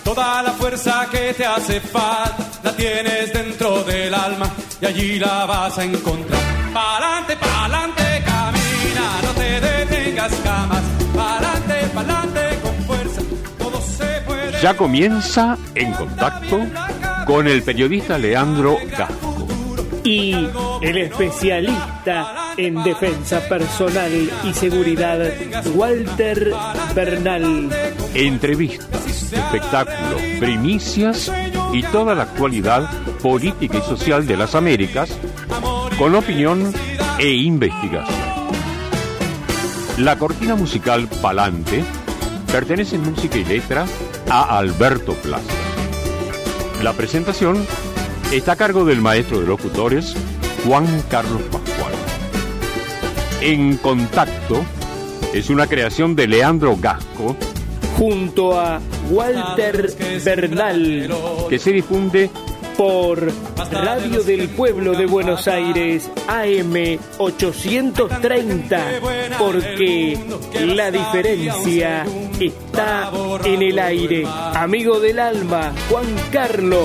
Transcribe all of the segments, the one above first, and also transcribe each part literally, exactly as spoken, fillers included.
Toda la fuerza que te hace falta la tienes dentro del alma y allí la vas a encontrar. Pa'lante, pa'lante, camina, no te detengas jamás. Pa'lante, pa'lante, con fuerza, todo se puede. Ya comienza En Contacto con el periodista Leandro Gasco y el especialista en defensa personal y seguridad, Walter Bernal. Entrevistas, espectáculos, primicias y toda la actualidad política y social de las Américas, con opinión e investigación. La cortina musical Palante pertenece en música y letra a Alberto Plaza. La presentación está a cargo del maestro de locutores, Juan Carlos Pascual. En Contacto es una creación de Leandro Gasco junto a Walter Bernal, que se difunde por Radio del Pueblo de Buenos Aires, A M ochocientos treinta, porque la diferencia está en el aire. Amigo del alma, Juan Carlos,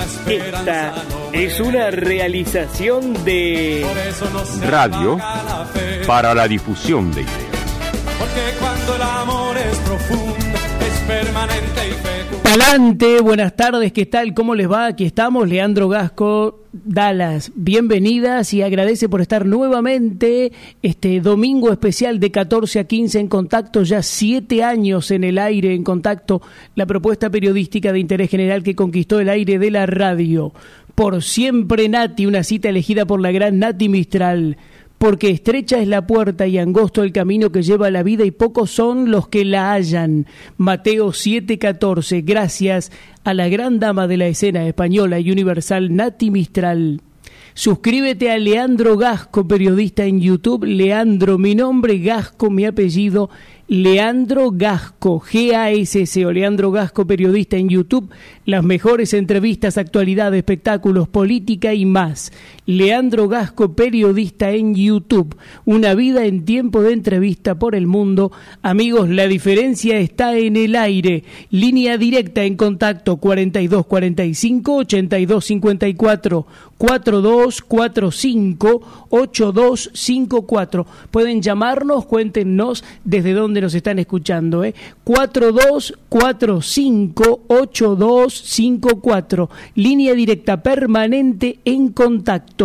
esta es una realización de Radio para la difusión de ideas. Porque cuando el amor es profundo, es permanente y fecundo. Palante, buenas tardes, ¿qué tal? ¿Cómo les va? Aquí estamos, Leandro Gasco, Dallas. Bienvenidas y agradece por estar nuevamente este domingo especial de catorce a quince en Contacto, ya siete años en el aire en Contacto, la propuesta periodística de interés general que conquistó el aire de la radio. Por siempre Nati, una cita elegida por la gran Nati Mistral. Porque estrecha es la puerta y angosto el camino que lleva a la vida y pocos son los que la hallan. Mateo siete catorce, gracias a la gran dama de la escena española y universal Nati Mistral. Suscríbete a Leandro Gasco, periodista en YouTube. Leandro, mi nombre, Gasco, mi apellido, Leandro Gasco, G A S S o Leandro Gasco, periodista en YouTube. Las mejores entrevistas, actualidad, espectáculos, política y más. Leandro Gasco, periodista en YouTube. Una vida en tiempo de entrevista por el mundo. Amigos, la diferencia está en el aire. Línea directa en Contacto cuarenta y dos cuarenta y cinco ochenta y dos cincuenta y cuatro, cuarenta y dos cuarenta y cinco ochenta y dos cincuenta y cuatro. Pueden llamarnos, cuéntenos desde dónde nos están escuchando, ¿eh? cuarenta y dos cuarenta y cinco ochenta y dos cincuenta y cuatro. Línea directa permanente en Contacto.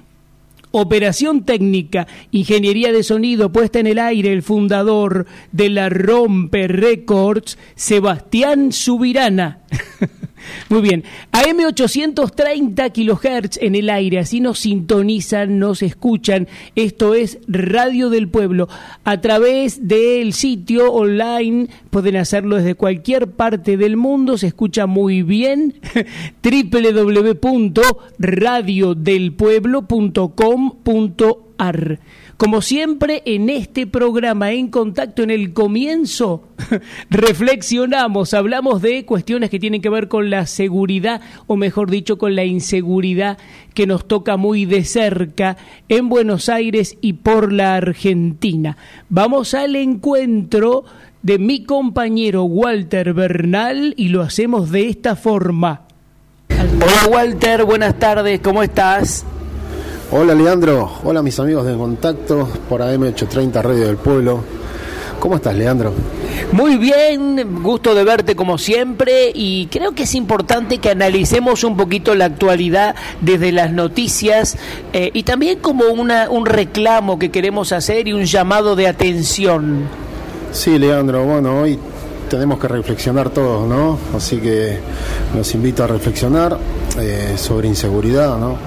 Operación técnica, ingeniería de sonido, puesta en el aire, el fundador de la Rompe Records, Sebastián Subirana. Muy bien, A M ochocientos treinta kilohertz en el aire, así nos sintonizan, nos escuchan. Esto es Radio del Pueblo. A través del sitio online, pueden hacerlo desde cualquier parte del mundo, se escucha muy bien. doble u doble u doble u punto radio del pueblo punto com punto a r. Como siempre, en este programa En Contacto, en el comienzo, reflexionamos, hablamos de cuestiones que tienen que ver con la seguridad, o mejor dicho, con la inseguridad que nos toca muy de cerca en Buenos Aires y por la Argentina. Vamos al encuentro de mi compañero Walter Bernal y lo hacemos de esta forma. Hola Walter, buenas tardes, ¿cómo estás? Hola Leandro, hola mis amigos de Contacto por A M ochocientos treinta Radio del Pueblo. ¿Cómo estás, Leandro? Muy bien, gusto de verte como siempre y creo que es importante que analicemos un poquito la actualidad desde las noticias eh, y también como una, un reclamo que queremos hacer y un llamado de atención. Sí, Leandro, bueno, hoy tenemos que reflexionar todos, ¿no? Así que los invito a reflexionar eh, sobre inseguridad, ¿no?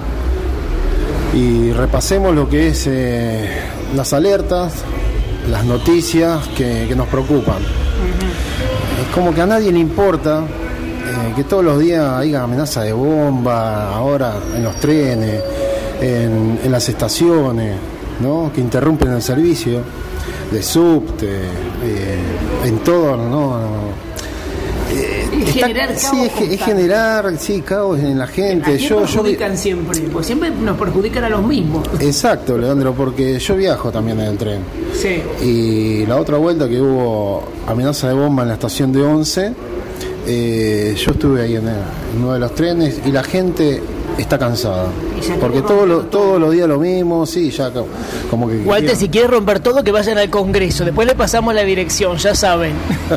Y repasemos lo que es eh, las alertas, las noticias que, que nos preocupan. Uh-huh. Es como que a nadie le importa eh, que todos los días haya amenaza de bomba, ahora en los trenes, en, en las estaciones, ¿no? Que interrumpen el servicio de subte, eh, en todo, ¿no? Eh, generar está, caos. Sí, es, es generar sí, caos en la gente. ¿A quién yo, perjudican yo, siempre? Pues siempre nos perjudican a los mismos. Exacto, Leandro, porque yo viajo también en el tren. Sí. Y la otra vuelta que hubo amenaza de bomba en la estación de Once, eh, yo estuve ahí en, el, en uno de los trenes y la gente está cansada. Porque todos los todos los días lo mismo, sí, ya como que... Walter, querían... si quieres romper todo, que vayan al Congreso. Después le pasamos la dirección, ya saben.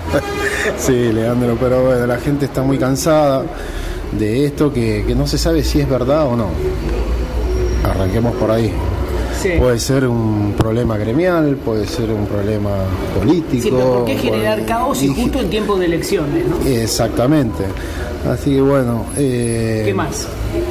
Sí, Leandro, pero bueno, la gente está muy cansada de esto que, que no se sabe si es verdad o no. Arranquemos por ahí. Sí. Puede ser un problema gremial, puede ser un problema político. Sí, pero ¿por qué generar por... caos y justo en tiempo de elecciones, ¿no? Exactamente. Así que bueno... Eh... ¿Qué más?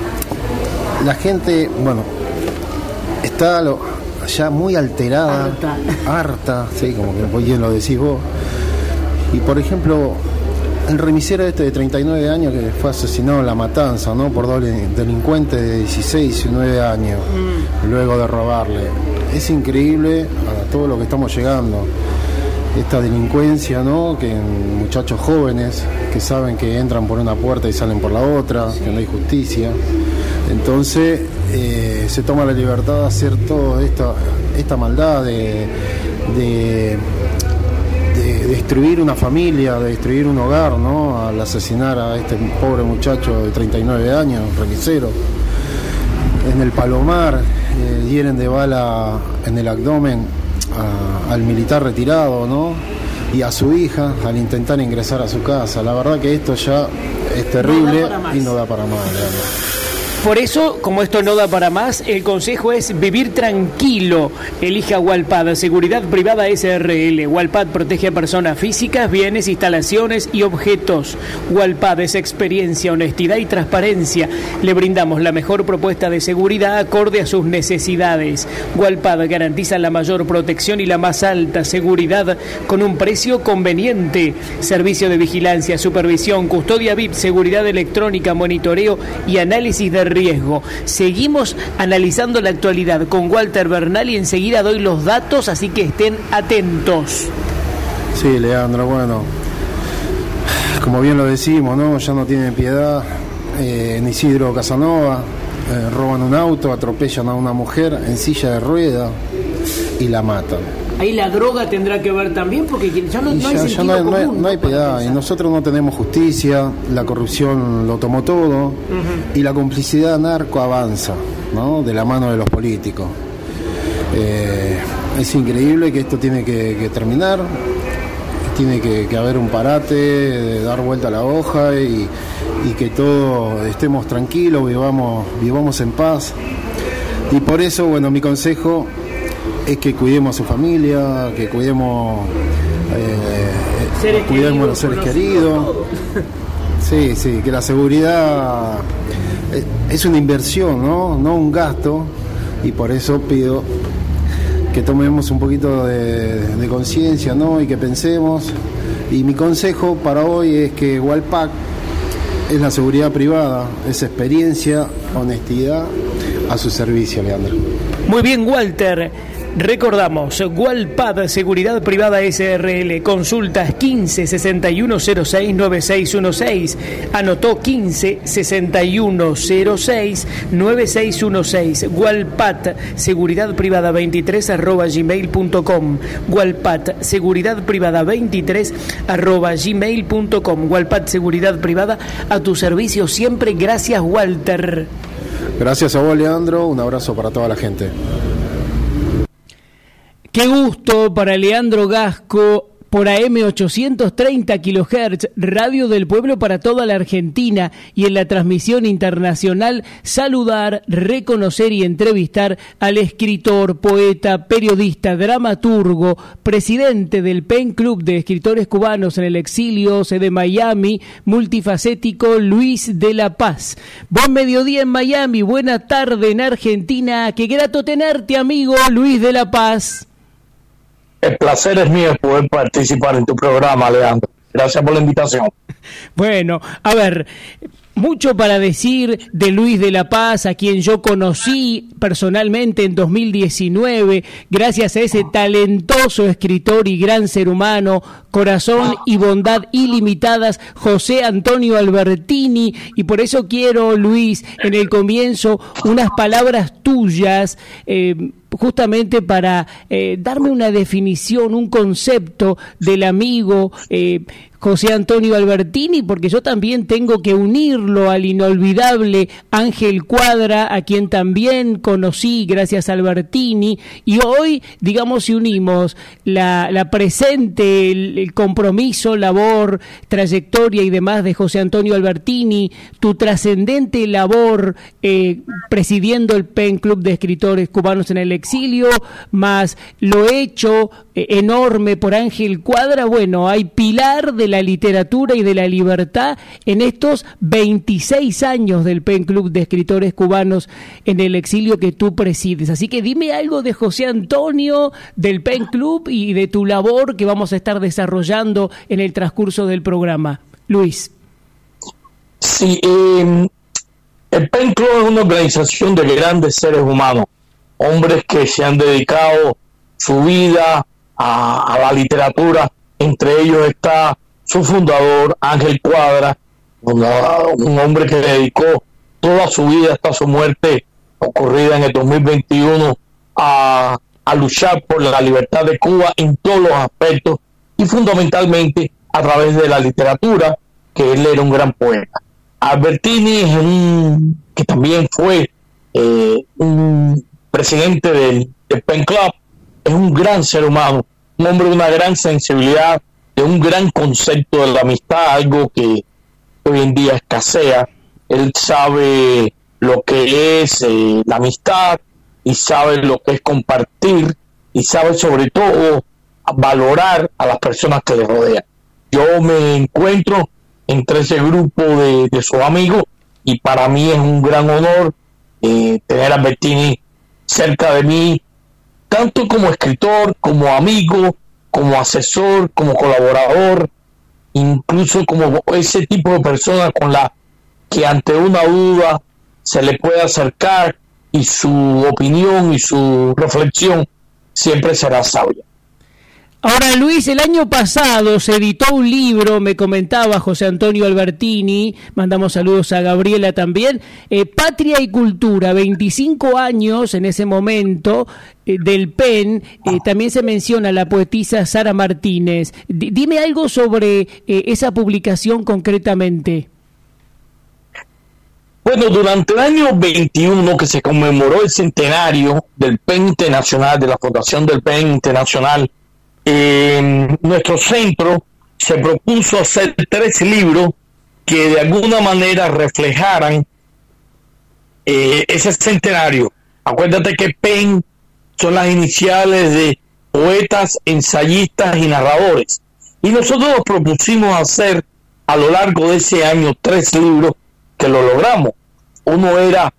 La gente, bueno, está lo, ya muy alterada, harta, harta, sí, como que muy bien lo decís vos. Y por ejemplo, el remisero este de treinta y nueve años que fue asesinado en La Matanza, ¿no? Por dos delincuentes de dieciséis, diecinueve años, mm. luego de robarle. Es increíble a todo lo que estamos llegando. Esta delincuencia, ¿no? Que muchachos jóvenes que saben que entran por una puerta y salen por la otra, sí. que no hay justicia. Entonces eh, se toma la libertad de hacer toda esta, esta maldad de, de, de destruir una familia, de destruir un hogar, ¿no? Al asesinar a este pobre muchacho de treinta y nueve años, remisero. En el Palomar eh, hieren de bala en el abdomen a, al militar retirado, ¿no? Y a su hija al intentar ingresar a su casa. La verdad que esto ya es terrible no y no da para más. ¿verdad? Por eso, como esto no da para más, el consejo es vivir tranquilo. Elija Walpad, Seguridad Privada S R L. Walpad protege a personas físicas, bienes, instalaciones y objetos. Walpad es experiencia, honestidad y transparencia. Le brindamos la mejor propuesta de seguridad acorde a sus necesidades. Walpad garantiza la mayor protección y la más alta seguridad con un precio conveniente. Servicio de vigilancia, supervisión, custodia V I P, seguridad electrónica, monitoreo y análisis de riesgo. Seguimos analizando la actualidad con Walter Bernal y enseguida doy los datos, así que estén atentos. Sí, Leandro, bueno, como bien lo decimos, ¿no? Ya no tienen piedad. Eh, en Isidro Casanova eh, roban un auto, atropellan a una mujer en silla de rueda y la matan. Ahí la droga tendrá que ver también, porque ya no, no hay ya, sentido ya no, común, no hay, no hay piedad, y nosotros no tenemos justicia, la corrupción lo tomó todo, uh-huh. y la complicidad narco avanza, ¿no? De la mano de los políticos. Eh, es increíble que esto tiene que, que terminar, tiene que, que haber un parate, de dar vuelta a la hoja y, y que todos estemos tranquilos, vivamos, vivamos en paz. Y por eso, bueno, mi consejo es que cuidemos a su familia, que cuidemos, eh, cuidemos a los seres queridos. Sí, sí, que la seguridad es una inversión, ¿no? No un gasto, y por eso pido que tomemos un poquito de, de conciencia, ¿no? Y que pensemos. Y mi consejo para hoy es que Walpad es la seguridad privada, es experiencia, honestidad a su servicio, Leandro. Muy bien, Walter. Recordamos, Walpad, Seguridad Privada S R L, consultas quince sesenta y uno cero seis nueve seis uno seis, anotó quince sesenta y uno cero seis nueve seis uno seis, Walpad, Seguridad Privada veintitrés arroba gmail punto com, Walpad, Seguridad Privada veintitrés arroba gmail punto com, Walpad, Seguridad Privada, a tu servicio siempre. Gracias, Walter. Gracias a vos, Leandro, un abrazo para toda la gente. Qué gusto para Leandro Gasco por A M ochocientos treinta kilohertz, Radio del Pueblo para toda la Argentina, y en la transmisión internacional saludar, reconocer y entrevistar al escritor, poeta, periodista, dramaturgo, presidente del Pen Club de Escritores Cubanos en el exilio, sede Miami, multifacético, Luis de la Paz. Buen mediodía en Miami, buena tarde en Argentina. Qué grato tenerte, amigo Luis de la Paz. El placer es mío poder participar en tu programa, Leandro. Gracias por la invitación. Bueno, a ver, mucho para decir de Luis de la Paz, a quien yo conocí personalmente en dos mil diecinueve, gracias a ese talentoso escritor y gran ser humano, corazón y bondad ilimitadas, José Antonio Albertini, y por eso quiero, Luis, en el comienzo, unas palabras tuyas, eh, justamente para eh, darme una definición, un concepto del amigo eh, José Antonio Albertini, porque yo también tengo que unirlo al inolvidable Ángel Cuadra, a quien también conocí gracias a Albertini, y hoy, digamos, si unimos la, la presente, el, el compromiso, labor, trayectoria y demás de José Antonio Albertini, tu trascendente labor eh, presidiendo el P E N Club de Escritores Cubanos en el Exilio, más lo hecho eh, enorme por Ángel Cuadra, bueno, hay pilar de la literatura y de la libertad en estos veintiséis años del P E N Club de Escritores Cubanos en el Exilio que tú presides. Así que dime algo de José Antonio, del P E N Club y de tu labor que vamos a estar desarrollando en el transcurso del programa. Luis. Sí, eh, el P E N Club es una organización de grandes seres humanos, hombres que se han dedicado su vida a, a la literatura. Entre ellos está su fundador, Ángel Cuadra, un hombre que dedicó toda su vida hasta su muerte ocurrida en el dos mil veintiuno a, a luchar por la libertad de Cuba en todos los aspectos y fundamentalmente a través de la literatura, que él era un gran poeta. Albertini, es un, que también fue eh, un presidente del, del P E N Club, es un gran ser humano, un hombre de una gran sensibilidad, de un gran concepto de la amistad, algo que hoy en día escasea. Él sabe lo que es eh, la amistad y sabe lo que es compartir y sabe sobre todo valorar a las personas que le rodean. Yo me encuentro entre ese grupo de, de sus amigos y para mí es un gran honor eh, tener a Albertini cerca de mí, tanto como escritor, como amigo, como asesor, como colaborador, incluso como ese tipo de persona con la que ante una duda se le puede acercar y su opinión y su reflexión siempre será sabia. Ahora, Luis, el año pasado se editó un libro, me comentaba José Antonio Albertini, mandamos saludos a Gabriela también, eh, Patria y Cultura, veinticinco años en ese momento eh, del P E N, eh, también se menciona la poetisa Sara Martínez. D- dime algo sobre eh, esa publicación concretamente. Bueno, durante el año veintiuno, que se conmemoró el centenario del P E N Internacional, de la fundación del P E N Internacional, Eh, nuestro centro se propuso hacer tres libros que de alguna manera reflejaran eh, ese centenario. Acuérdate que P E N son las iniciales de poetas, ensayistas y narradores, y nosotros nos propusimos hacer a lo largo de ese año tres libros que lo logramos. Uno era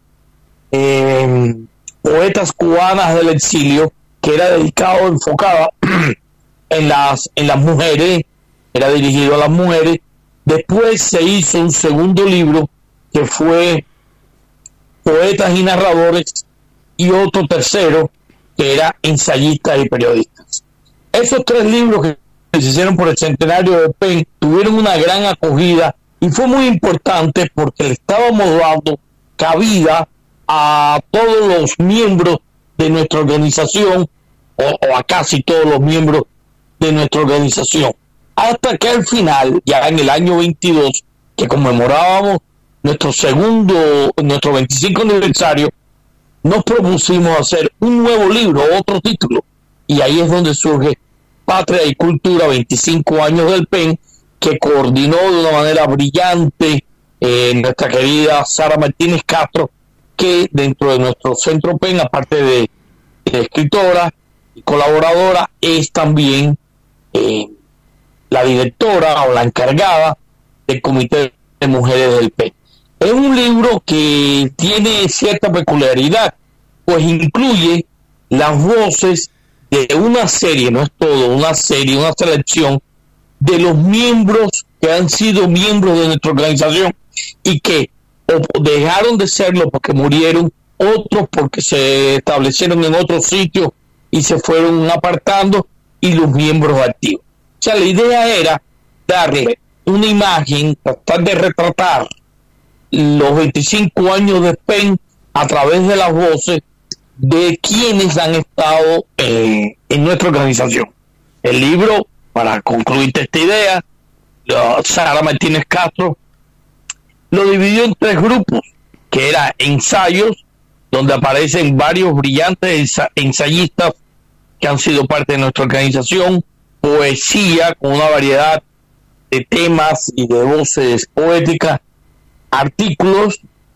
eh, Poetas Cubanas del Exilio, que era dedicado, enfocado en las en las mujeres, era dirigido a las mujeres. Después se hizo un segundo libro que fue Poetas y Narradores, y otro tercero que era Ensayistas y Periodistas. Esos tres libros que se hicieron por el centenario de P E N tuvieron una gran acogida y fue muy importante porque le estábamos dando cabida a todos los miembros de nuestra organización, o, o a casi todos los miembros de nuestra organización, hasta que al final, ya en el año veintidós, que conmemorábamos nuestro segundo, nuestro veinticinco aniversario, nos propusimos hacer un nuevo libro, otro título, y ahí es donde surge Patria y Cultura, veinticinco años del P E N, que coordinó de una manera brillante eh, nuestra querida Sara Martínez Castro, que dentro de nuestro centro P E N, aparte de, de escritora y colaboradora, es también Eh, la directora o la encargada del Comité de Mujeres del P E N. Es un libro que tiene cierta peculiaridad, pues incluye las voces de una serie, no es todo, una serie, una selección de los miembros que han sido miembros de nuestra organización y que o dejaron de serlo porque murieron, otros porque se establecieron en otros sitios y se fueron apartando, y los miembros activos. O sea, la idea era darle una imagen, tratar de retratar los veinticinco años de P E N a través de las voces de quienes han estado eh, en nuestra organización. El libro, para concluirte esta idea, Sara Martínez Castro lo dividió en tres grupos, que era ensayos, donde aparecen varios brillantes ensayistas que han sido parte de nuestra organización, poesía con una variedad de temas y de voces poéticas, artículos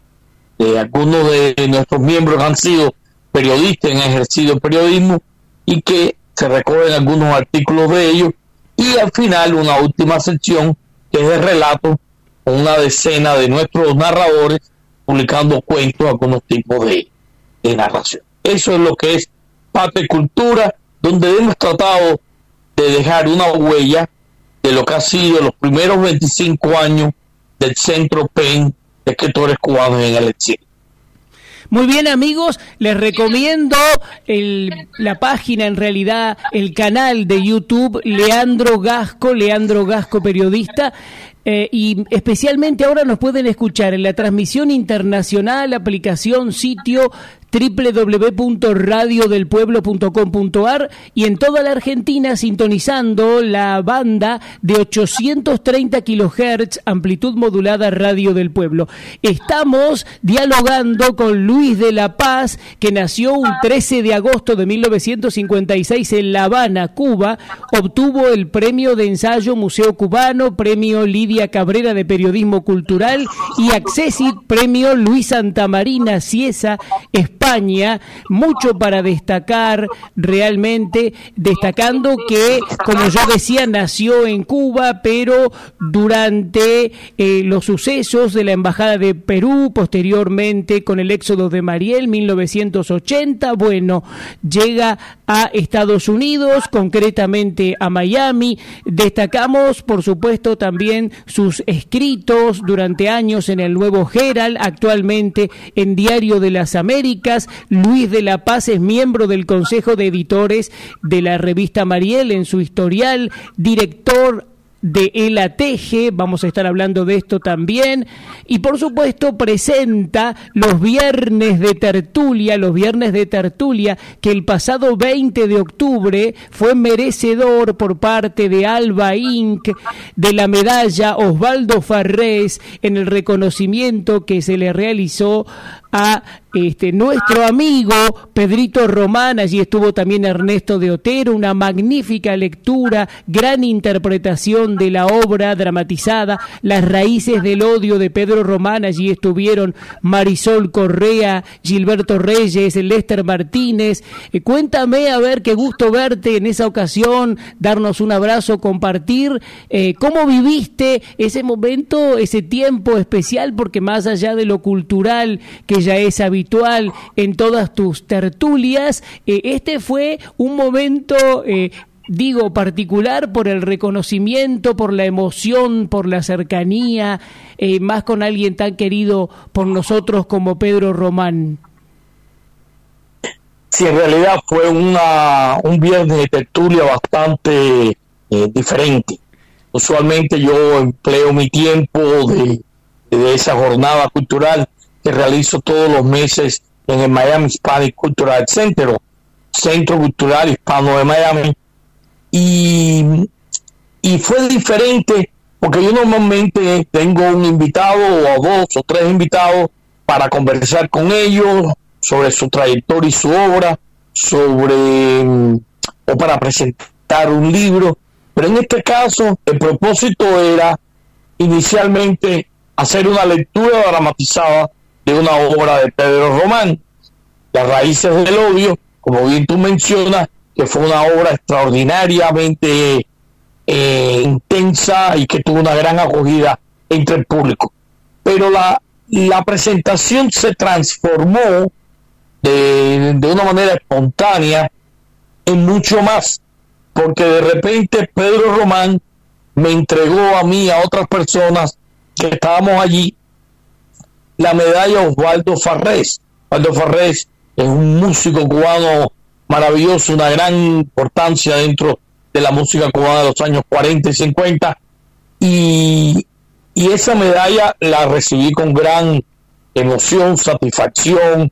de algunos de nuestros miembros han sido periodistas, han ejercido el periodismo y que se recogen algunos artículos de ellos, y al final una última sección que es de relato con una decena de nuestros narradores publicando cuentos, algunos tipos de, de narración. Eso es lo que es Patria y Cultura, donde hemos tratado de dejar una huella de lo que ha sido los primeros veinticinco años del Centro PEN de Escritores Cubanos en el Exilio. Muy bien, amigos, les recomiendo el, la página, en realidad el canal de YouTube Leandro Gasco, Leandro Gasco Periodista, eh, y especialmente ahora nos pueden escuchar en la transmisión internacional, aplicación, sitio doble u doble u doble u punto radio del pueblo punto com punto a r, y en toda la Argentina sintonizando la banda de ochocientos treinta kilohertz, amplitud modulada Radio del Pueblo. Estamos dialogando con Luis de la Paz, que nació un trece de agosto de mil novecientos cincuenta y seis en La Habana, Cuba. Obtuvo el premio de ensayo Museo Cubano, premio Lidia Cabrera de Periodismo Cultural y Accessit, premio Luis Santamarina Ciesa, España. Mucho para destacar realmente, destacando que, como yo decía, nació en Cuba, pero durante eh, los sucesos de la Embajada de Perú, posteriormente con el éxodo de Mariel, mil novecientos ochenta, bueno, llega a Estados Unidos, concretamente a Miami. Destacamos, por supuesto, también sus escritos durante años en el Nuevo Herald, actualmente en Diario de las Américas. Luis de la Paz es miembro del Consejo de Editores de la revista Mariel en su historial, director de El Ateje, vamos a estar hablando de esto también, y por supuesto presenta los viernes de tertulia, los viernes de tertulia, que el pasado veinte de octubre fue merecedor por parte de Alba Incorporated de la medalla Osvaldo Farrés en el reconocimiento que se le realizó a este nuestro amigo Pedrito Román. Allí estuvo también Ernesto de Otero, una magnífica lectura, gran interpretación de la obra dramatizada Las raíces del odio de Pedro Román. Allí estuvieron Marisol Correa, Gilberto Reyes, Lester Martínez. Eh, cuéntame, a ver, qué gusto verte en esa ocasión, darnos un abrazo, compartir. Eh, ¿Cómo viviste ese momento, ese tiempo especial? Porque más allá de lo cultural, que ya es habitual en todas tus tertulias, eh, este fue un momento, eh, digo, particular por el reconocimiento, por la emoción, por la cercanía, eh, más con alguien tan querido por nosotros como Pedro Román. Sí, en realidad fue una, un viernes de tertulia bastante eh, diferente. Usualmente yo empleo mi tiempo de, de esa jornada cultural que realizo todos los meses en el Miami Hispanic Cultural Center, Centro Cultural Hispano de Miami, y, y fue diferente porque yo normalmente tengo un invitado o dos o tres invitados para conversar con ellos sobre su trayectoria y su obra, sobre o para presentar un libro, pero en este caso el propósito era inicialmente hacer una lectura dramatizada de una obra de Pedro Román, Las raíces del odio, como bien tú mencionas, que fue una obra extraordinariamente eh, intensa y que tuvo una gran acogida entre el público. Pero la, la presentación se transformó de, de una manera espontánea en mucho más, porque de repente Pedro Román me entregó a mí, a otras personas que estábamos allí, la medalla Osvaldo Farrés. Osvaldo Farrés es un músico cubano maravilloso, una gran importancia dentro de la música cubana de los años cuarenta y cincuenta, y, y esa medalla la recibí con gran emoción, satisfacción,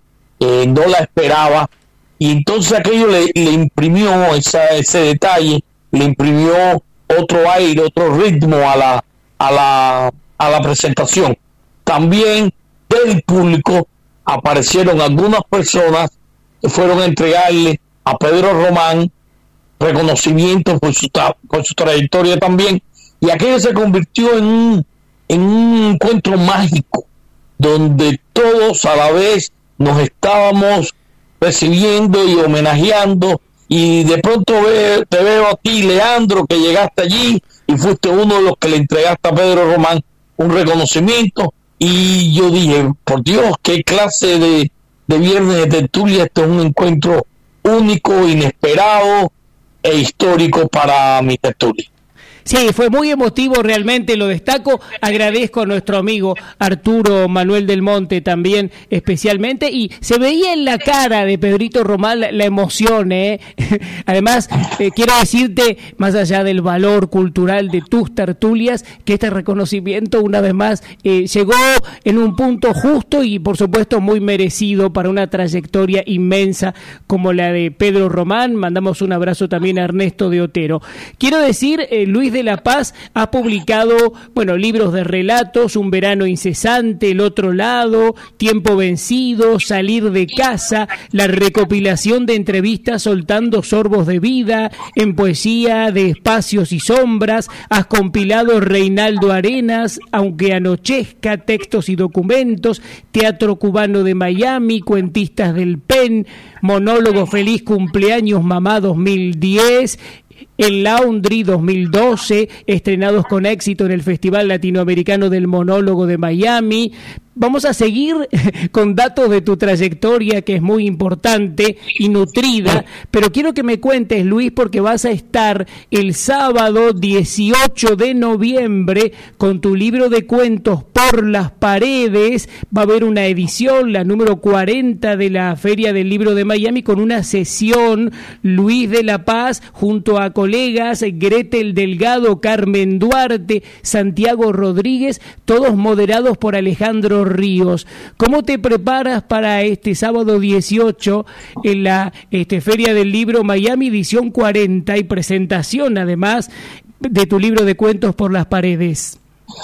eh, no la esperaba, y entonces aquello le, le imprimió esa, ese detalle, le imprimió otro aire, otro ritmo a la, a la, a la presentación. También del público aparecieron algunas personas que fueron a entregarle a Pedro Román reconocimiento por su, por su trayectoria también, y aquello se convirtió en un, en un encuentro mágico, donde todos a la vez nos estábamos recibiendo y homenajeando, y de pronto ve, te veo a ti, Leandro, que llegaste allí y fuiste uno de los que le entregaste a Pedro Román un reconocimiento, y yo dije, por Dios, qué clase de, de viernes de tertulia, esto es un encuentro único, inesperado e histórico para mi tertulia. Sí, fue muy emotivo, realmente lo destaco. Agradezco a nuestro amigo Arturo Manuel del Monte también especialmente, y se veía en la cara de Pedrito Román la, la emoción, ¿eh? Además, eh, quiero decirte, más allá del valor cultural de tus tertulias, que este reconocimiento una vez más eh, llegó en un punto justo y por supuesto muy merecido para una trayectoria inmensa como la de Pedro Román. Mandamos un abrazo también a Ernesto de Otero. Quiero decir, eh, Luis de la Paz ha publicado, bueno, libros de relatos, Un verano incesante, El otro lado, Tiempo vencido, Salir de casa, la recopilación de entrevistas Soltando sorbos de vida, en poesía de Espacios y sombras, has compilado Reinaldo Arenas, Aunque anochezca, textos y documentos, Teatro cubano de Miami, Cuentistas del Pen, monólogo Feliz cumpleaños mamá dos mil diez, El Laundry dos mil doce, estrenados con éxito en el Festival Latinoamericano del Monólogo de Miami. Vamos a seguir con datos de tu trayectoria, que es muy importante y nutrida, pero quiero que me cuentes, Luis, porque vas a estar el sábado dieciocho de noviembre con tu libro de cuentos Por las paredes. Va a haber una edición, la número cuarenta de la Feria del Libro de Miami, con una sesión, Luis de la Paz, junto a colegas Gretel Delgado, Carmen Duarte, Santiago Rodríguez, todos moderados por Alejandro Ríos. ¿Cómo te preparas para este sábado dieciocho en la este, Feria del Libro Miami edición cuarenta y presentación además de tu libro de cuentos Por las paredes?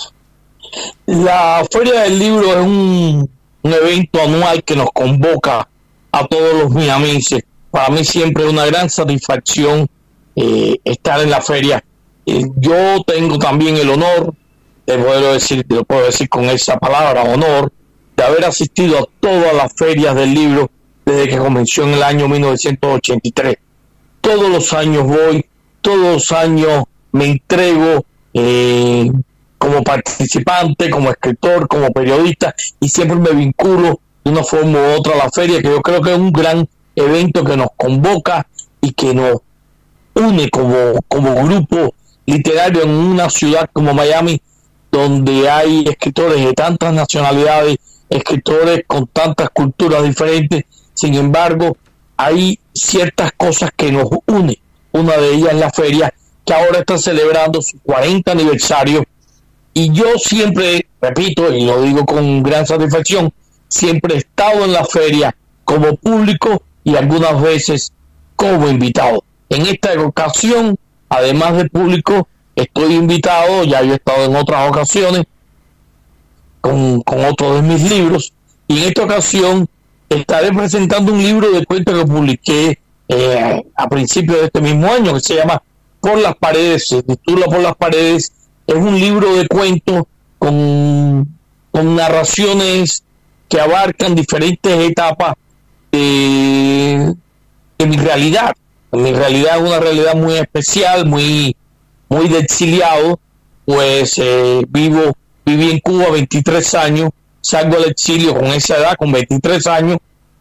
La Feria del Libro es un, un evento anual que nos convoca a todos los miamenses. Para mí siempre es una gran satisfacción eh, estar en la feria. Eh, yo tengo también el honor, te puedo decir, te lo puedo decir con esa palabra, honor, de haber asistido a todas las ferias del libro desde que comenzó en el año mil novecientos ochenta y tres. Todos los años voy, todos los años me entrego eh, como participante, como escritor, como periodista, y siempre me vinculo de una forma u otra a la feria, que yo creo que es un gran evento que nos convoca y que nos une como, como grupo literario en una ciudad como Miami, donde hay escritores de tantas nacionalidades, escritores con tantas culturas diferentes. Sin embargo, hay ciertas cosas que nos unen. Una de ellas es la feria, que ahora está celebrando su cuarenta aniversario, y yo siempre, repito, y lo digo con gran satisfacción, siempre he estado en la feria como público y algunas veces como invitado. En esta ocasión, además de público, estoy invitado, ya yo he estado en otras ocasiones con, con otros de mis libros, y en esta ocasión estaré presentando un libro de cuentos que publiqué eh, a principios de este mismo año, que se llama Por las paredes, se titula Por las paredes. Es un libro de cuentos con, con narraciones que abarcan diferentes etapas de, de mi realidad. Mi realidad es una realidad muy especial, muy muy de exiliado, pues eh, vivo, viví en Cuba veintitrés años, salgo al exilio con esa edad, con veintitrés años,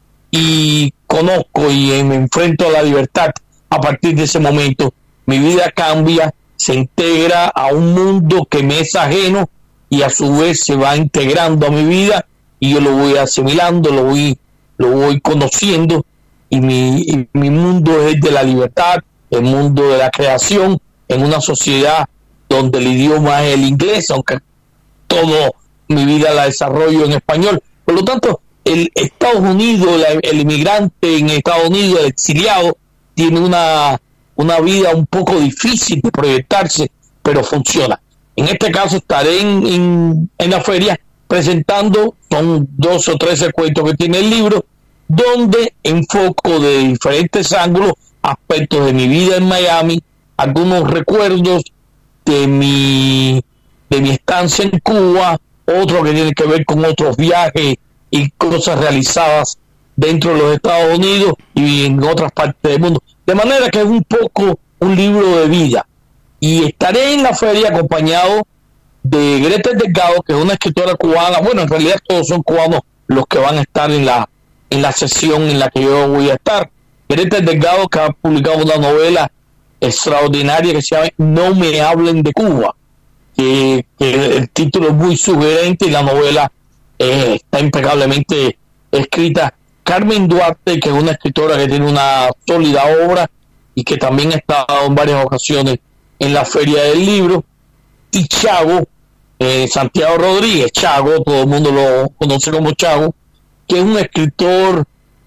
y conozco y eh, me enfrento a la libertad a partir de ese momento. Mi vida cambia, se integra a un mundo que me es ajeno y a su vez se va integrando a mi vida, y yo lo voy asimilando, lo voy, lo voy conociendo, y mi, y mi mundo es el de la libertad, el mundo de la creación, en una sociedad donde el idioma es el inglés, aunque toda mi vida la desarrollo en español. Por lo tanto, el Estados Unidos, el, el inmigrante en Estados Unidos, el exiliado, tiene una, una vida un poco difícil de proyectarse, pero funciona. En este caso estaré en, en, en la feria presentando, son dos o trece cuentos que tiene el libro, donde enfoco de diferentes ángulos aspectos de mi vida en Miami, algunos recuerdos de mi, de mi estancia en Cuba, otro que tiene que ver con otros viajes y cosas realizadas dentro de los Estados Unidos y en otras partes del mundo. De manera que es un poco un libro de vida. Y estaré en la feria acompañado de Gretel Delgado, que es una escritora cubana. Bueno, en realidad todos son cubanos los que van a estar en la, en la sesión en la que yo voy a estar. Gretel Delgado, que ha publicado una novela extraordinaria que se llama No me hablen de Cuba, que, que el título es muy sugerente y la novela eh, está impecablemente escrita. Carmen Duarte, que es una escritora que tiene una sólida obra y que también ha estado en varias ocasiones en la Feria del Libro, y Chago, eh, Santiago Rodríguez, Chago, todo el mundo lo conoce como Chago, que es un escritor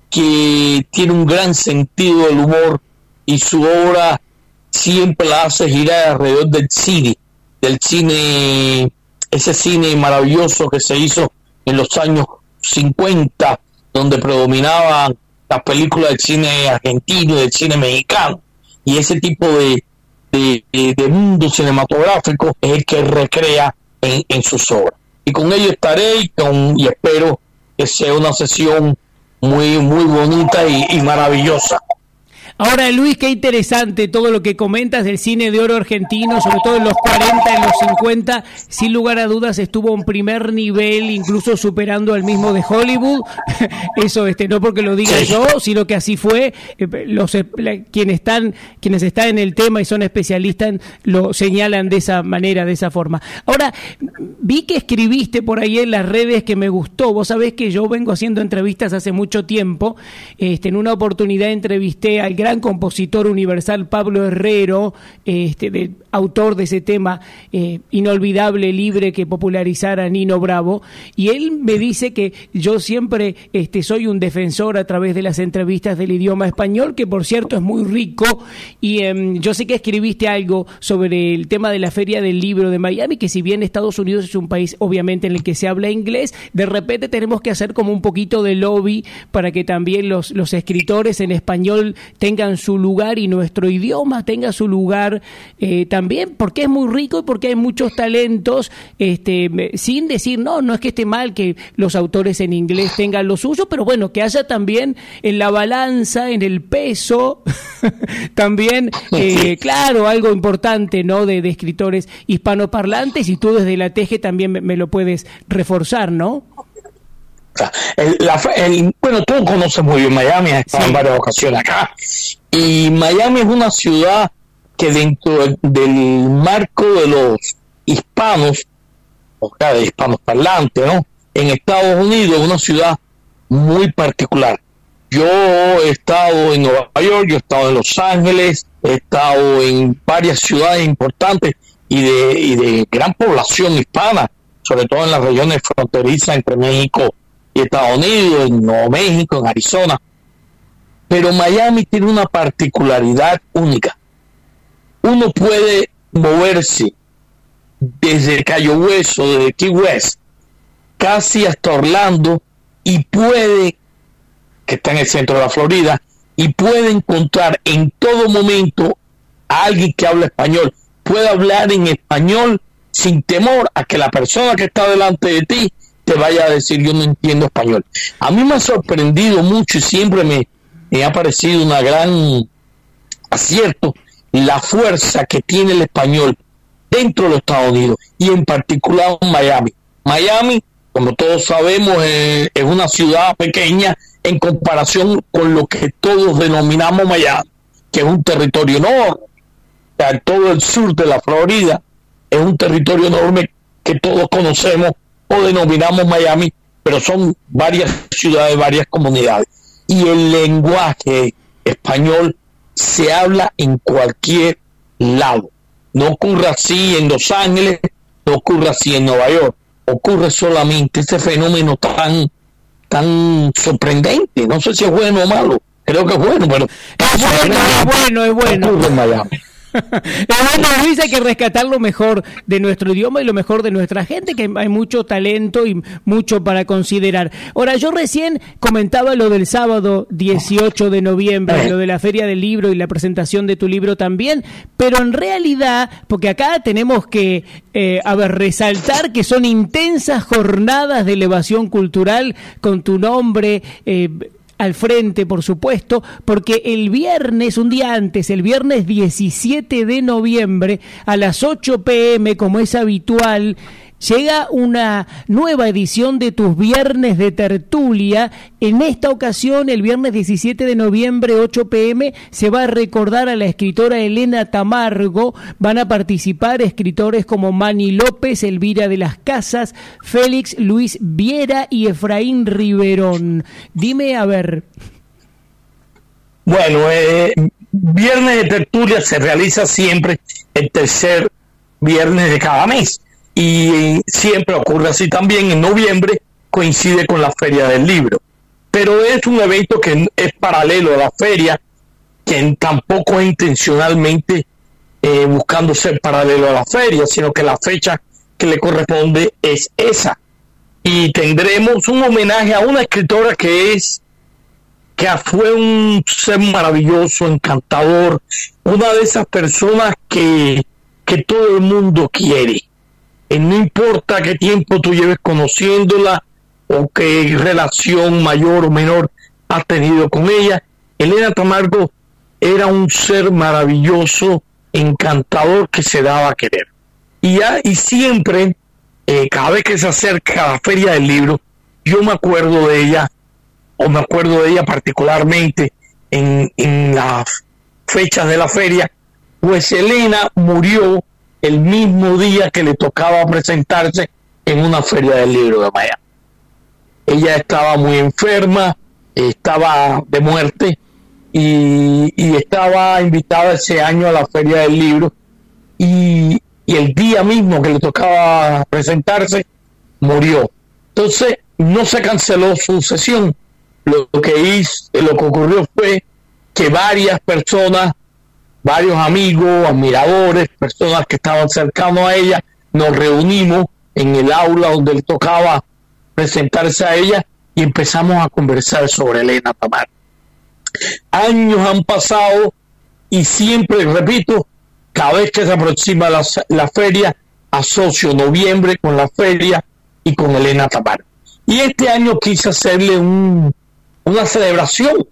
que tiene un gran sentido del humor y su obra siempre la hace girar alrededor del cine, del cine, ese cine maravilloso que se hizo en los años cincuenta, donde predominaban las películas del cine argentino y del cine mexicano, y ese tipo de, de, de, de mundo cinematográfico es el que recrea en, en sus obras. Y con ello estaré y, con, y espero que sea una sesión muy, muy bonita y, y maravillosa. Ahora, Luis, qué interesante todo lo que comentas del cine de oro argentino, sobre todo en los cuarenta, en los cincuenta, sin lugar a dudas estuvo a un primer nivel, incluso superando al mismo de Hollywood. Eso, este, no porque lo diga yo, sino que así fue. Los quienes están, quienes están en el tema y son especialistas lo señalan de esa manera, de esa forma. Ahora, vi que escribiste por ahí en las redes que me gustó. Vos sabés que yo vengo haciendo entrevistas hace mucho tiempo. Este, en una oportunidad entrevisté al gran compositor universal Pablo Herrero, este, de, autor de ese tema eh, inolvidable, libre, que popularizara Nino Bravo, y él me dice que yo siempre este, soy un defensor a través de las entrevistas del idioma español, que por cierto es muy rico, y eh, yo sé que escribiste algo sobre el tema de la Feria del Libro de Miami, que si bien Estados Unidos es un país obviamente en el que se habla inglés, de repente tenemos que hacer como un poquito de lobby para que también los, los escritores en español tengan su lugar y nuestro idioma tenga su lugar eh, también, porque es muy rico y porque hay muchos talentos, este, sin decir, no, no es que esté mal que los autores en inglés tengan lo suyo, pero bueno, que haya también en la balanza, en el peso, también, eh, claro, algo importante, ¿no?, de, de escritores hispanoparlantes, y tú desde la T G también me, me lo puedes reforzar, ¿no? El, la, el, bueno, tú conoces muy bien Miami, has estado sí. en varias ocasiones acá, y Miami es una ciudad que dentro del, del marco de los hispanos, o sea, de hispanos parlantes, ¿no?, en Estados Unidos es una ciudad muy particular. Yo he estado en Nueva York, yo he estado en Los Ángeles, he estado en varias ciudades importantes y de, y de gran población hispana, sobre todo en las regiones fronterizas entre México y Estados Unidos, en Nuevo México, en Arizona. Pero Miami tiene una particularidad única. Uno puede moverse desde Cayo Hueso, desde Key West, casi hasta Orlando, y puede, que está en el centro de la Florida, y puede encontrar en todo momento a alguien que habla español. Puede hablar en español sin temor a que la persona que está delante de ti te vaya a decir yo no entiendo español. A mí me ha sorprendido mucho y siempre me, me ha parecido una gran acierto la fuerza que tiene el español dentro de los Estados Unidos y en particular en Miami. Miami, como todos sabemos, eh, es una ciudad pequeña en comparación con lo que todos denominamos Miami, que es un territorio enorme. O sea, todo el sur de la Florida es un territorio enorme que todos conocemos o denominamos Miami, pero son varias ciudades, varias comunidades. Y el lenguaje español se habla en cualquier lado. No ocurre así en Los Ángeles, no ocurre así en Nueva York. Ocurre solamente ese fenómeno tan, tan sorprendente. No sé si es bueno o malo, creo que es bueno, pero es bueno, es bueno, es bueno. En Miami. Es bueno, Luis, hay que rescatar lo mejor de nuestro idioma y lo mejor de nuestra gente, que hay mucho talento y mucho para considerar. Ahora, yo recién comentaba lo del sábado dieciocho de noviembre, lo de la Feria del Libro y la presentación de tu libro también, pero en realidad, porque acá tenemos que, eh, a ver, resaltar que son intensas jornadas de elevación cultural con tu nombre, eh, al frente, por supuesto, porque el viernes, un día antes, el viernes diecisiete de noviembre, a las ocho pe eme, como es habitual, llega una nueva edición de tus Viernes de Tertulia. En esta ocasión, el viernes diecisiete de noviembre, ocho pe eme, se va a recordar a la escritora Elena Tamargo. Van a participar escritores como Manny López, Elvira de las Casas, Félix Luis Viera y Efraín Riverón. Dime, a ver. Bueno, eh, Viernes de Tertulia se realiza siempre el tercer viernes de cada mes. Y siempre ocurre así también. En noviembre coincide con la Feria del Libro, pero es un evento que es paralelo a la feria, que tampoco es intencionalmente eh, buscando ser paralelo a la feria, sino que la fecha que le corresponde es esa. Y tendremos un homenaje a una escritora que es que fue un ser maravilloso, encantador, una de esas personas que, que todo el mundo quiere. No importa qué tiempo tú lleves conociéndola o qué relación mayor o menor has tenido con ella, Elena Tamargo era un ser maravilloso, encantador, que se daba a querer. Y, ya, y siempre, eh, cada vez que se acerca a la Feria del Libro, yo me acuerdo de ella, o me acuerdo de ella particularmente en, en las fechas de la feria, pues Elena murió el mismo día que le tocaba presentarse en una Feria del Libro de Miami. Ella estaba muy enferma, estaba de muerte y, y estaba invitada ese año a la Feria del Libro y, y el día mismo que le tocaba presentarse murió. Entonces no se canceló su sesión. Lo que hizo, lo que ocurrió fue que varias personas, varios amigos, admiradores, personas que estaban cercanos a ella, nos reunimos en el aula donde le tocaba presentarse a ella y empezamos a conversar sobre Elena Tamargo. Años han pasado y siempre, repito, cada vez que se aproxima la, la feria, asocio noviembre con la feria y con Elena Tamargo. Y este año quise hacerle un, una celebración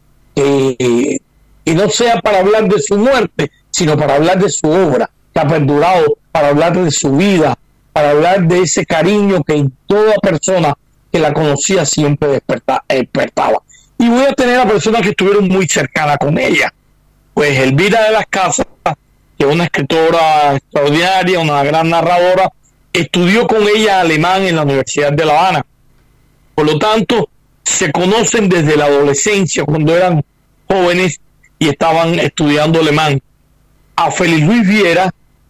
eh, y no sea para hablar de su muerte, sino para hablar de su obra, que ha perdurado, para hablar de su vida, para hablar de ese cariño que en toda persona que la conocía siempre desperta, despertaba. Y voy a tener a personas que estuvieron muy cercanas con ella. Pues Elvira de las Casas, que es una escritora extraordinaria, una gran narradora, estudió con ella alemán en la Universidad de La Habana. Por lo tanto, se conocen desde la adolescencia, cuando eran jóvenes y estaban estudiando alemán. A Félix Luis Viera,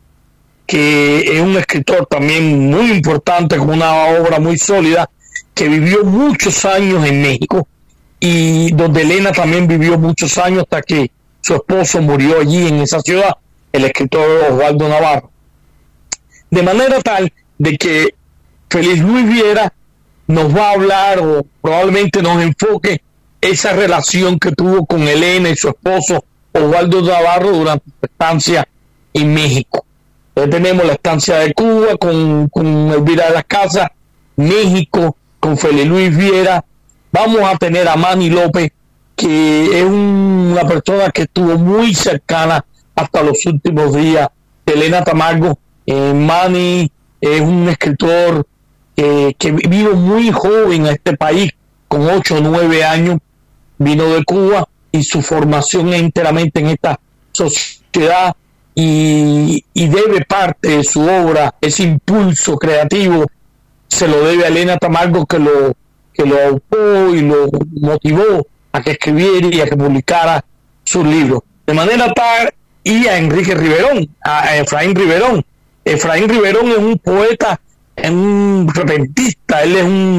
que es un escritor también muy importante, con una obra muy sólida, que vivió muchos años en México, y donde Elena también vivió muchos años hasta que su esposo murió allí en esa ciudad, el escritor Osvaldo Navarro. De manera tal de que Félix Luis Viera nos va a hablar, o probablemente nos enfoque, esa relación que tuvo con Elena y su esposo Osvaldo Navarro durante su estancia en México. Entonces tenemos la estancia de Cuba con, con Elvira de las Casas, México con Félix Luis Viera. Vamos a tener a Manny López, que es un, una persona que estuvo muy cercana hasta los últimos días de Elena Tamargo. Eh, Manny es un escritor eh, que vino muy joven a este país, con ocho o nueve años, vino de Cuba, y su formación es enteramente en esta sociedad, y, y debe parte de su obra, ese impulso creativo, se lo debe a Elena Tamargo, que lo que lo aupó y lo motivó a que escribiera y a que publicara sus libros. De manera tal, y a Enrique Riverón, a Efraín Riverón. Efraín Riverón es un poeta, es un repentista, él es un,